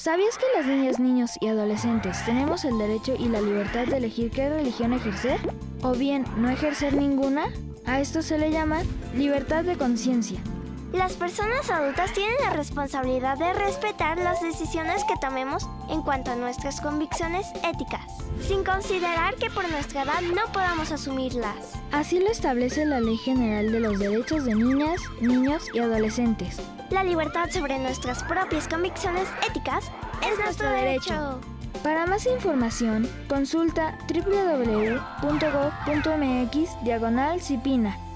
¿Sabías que las niñas, niños y adolescentes tenemos el derecho y la libertad de elegir qué religión ejercer? ¿O bien no ejercer ninguna? A esto se le llama libertad de conciencia. Las personas adultas tienen la responsabilidad de respetar las decisiones que tomemos en cuanto a nuestras convicciones éticas, sin considerar que por nuestra edad no podamos asumirlas. Así lo establece la Ley General de los Derechos de Niñas, Niños y Adolescentes. La libertad sobre nuestras propias convicciones éticas es nuestro derecho. Para más información, consulta www.gov.mx/Cipina.